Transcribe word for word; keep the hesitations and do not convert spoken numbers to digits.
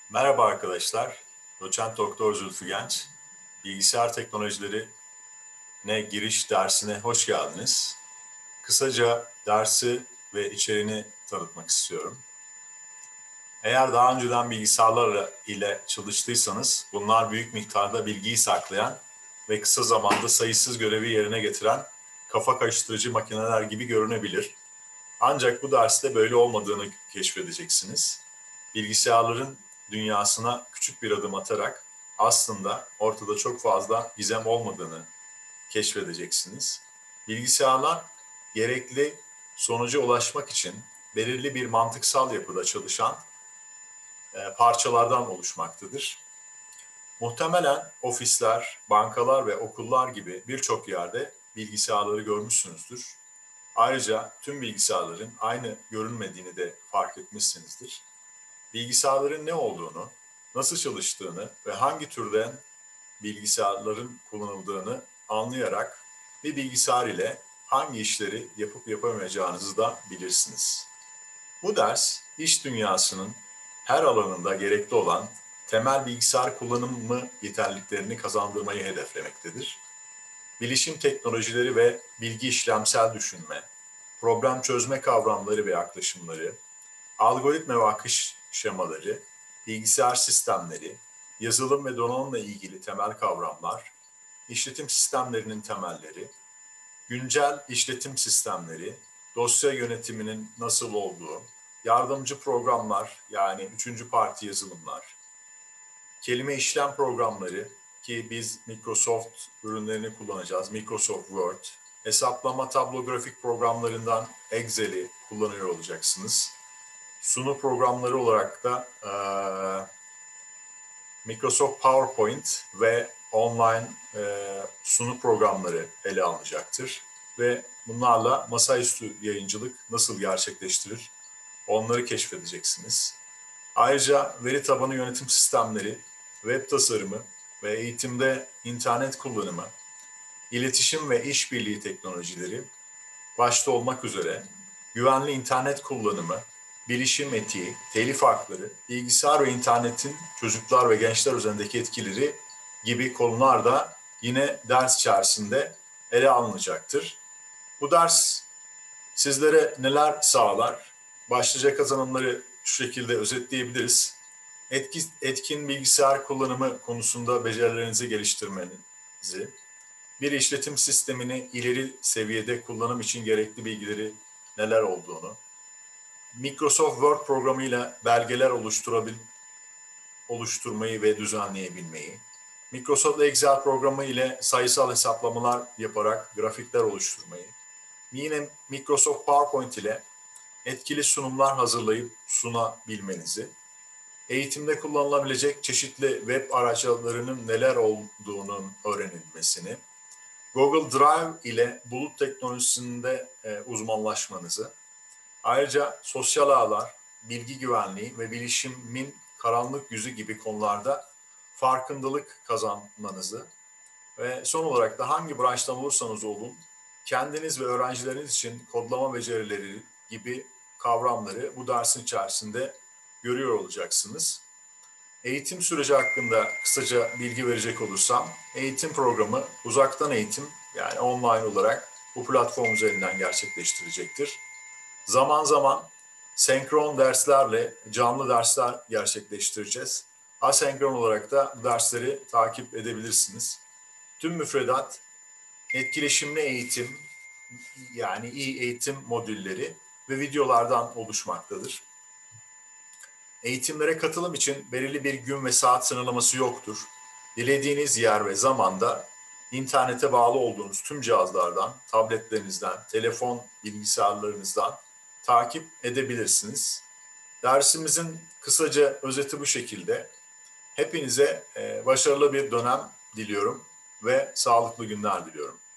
Merhaba arkadaşlar. Doçent Doktor Zülfü Genç. Bilgisayar teknolojilerine giriş dersine hoş geldiniz. Kısaca dersi ve içeriğini tanıtmak istiyorum. Eğer daha önceden bilgisayarlar ile çalıştıysanız, bunlar büyük miktarda bilgiyi saklayan ve kısa zamanda sayısız görevi yerine getiren kafa karıştırıcı makineler gibi görünebilir. Ancak bu derste böyle olmadığını keşfedeceksiniz. Bilgisayarların dünyasına küçük bir adım atarak aslında ortada çok fazla gizem olmadığını keşfedeceksiniz. Bilgisayarlar gerekli sonuca ulaşmak için belirli bir mantıksal yapıda çalışan e, parçalardan oluşmaktadır. Muhtemelen ofisler, bankalar ve okullar gibi birçok yerde bilgisayarları görmüşsünüzdür. Ayrıca tüm bilgisayarların aynı görünmediğini de fark etmişsinizdir. Bilgisayarların ne olduğunu, nasıl çalıştığını ve hangi türden bilgisayarların kullanıldığını anlayarak bir bilgisayar ile hangi işleri yapıp yapamayacağınızı da bilirsiniz. Bu ders, iş dünyasının her alanında gerekli olan temel bilgisayar kullanımı yeterliliklerini kazandırmayı hedeflemektedir. Bilişim teknolojileri ve bilgi işlemsel düşünme, problem çözme kavramları ve yaklaşımları, algoritma ve akış şemaları, bilgisayar sistemleri, yazılım ve donanımla ilgili temel kavramlar, işletim sistemlerinin temelleri, güncel işletim sistemleri, dosya yönetiminin nasıl olduğu, yardımcı programlar yani üçüncü parti yazılımlar, kelime işlem programları ki biz Microsoft ürünlerini kullanacağız, Microsoft Word, hesaplama tablo grafik programlarından Excel'i kullanıyor olacaksınız. Sunu programları olarak da e, Microsoft PowerPoint ve online e, sunu programları ele alınacaktır. Ve bunlarla masaüstü yayıncılık nasıl gerçekleştirir onları keşfedeceksiniz. Ayrıca veri tabanı yönetim sistemleri, web tasarımı ve eğitimde internet kullanımı, iletişim ve işbirliği teknolojileri başta olmak üzere güvenli internet kullanımı, bilişim etiği, telif hakları, bilgisayar ve internetin çocuklar ve gençler üzerindeki etkileri gibi konular da yine ders içerisinde ele alınacaktır. Bu ders sizlere neler sağlar? Başlıca kazanımları şu şekilde özetleyebiliriz. Etki, etkin bilgisayar kullanımı konusunda becerilerinizi geliştirmenizi, bir işletim sistemini ileri seviyede kullanım için gerekli bilgileri neler olduğunu, Microsoft Word programıyla belgeler oluşturabil, oluşturmayı ve düzenleyebilmeyi, Microsoft Excel programı ile sayısal hesaplamalar yaparak grafikler oluşturmayı, yine Microsoft PowerPoint ile etkili sunumlar hazırlayıp sunabilmenizi, eğitimde kullanılabilecek çeşitli web araçlarının neler olduğunun öğrenilmesini, Google Drive ile bulut teknolojisinde e, uzmanlaşmanızı, ayrıca sosyal ağlar, bilgi güvenliği ve bilişimin karanlık yüzü gibi konularda farkındalık kazanmanızı ve son olarak da hangi branştan olursanız olun, kendiniz ve öğrencileriniz için kodlama becerileri gibi kavramları bu dersin içerisinde görüyor olacaksınız. Eğitim süreci hakkında kısaca bilgi verecek olursam, eğitim programı uzaktan eğitim yani online olarak bu platform üzerinden gerçekleştirecektir. Zaman zaman senkron derslerle canlı dersler gerçekleştireceğiz. Asenkron olarak da bu dersleri takip edebilirsiniz. Tüm müfredat etkileşimli eğitim yani e-eğitim modülleri ve videolardan oluşmaktadır. Eğitimlere katılım için belirli bir gün ve saat sınırlaması yoktur. Dilediğiniz yer ve zamanda internete bağlı olduğunuz tüm cihazlardan, tabletlerinizden, telefon bilgisayarlarınızdan takip edebilirsiniz. Dersimizin kısaca özeti bu şekilde. Hepinize başarılı bir dönem diliyorum ve sağlıklı günler diliyorum.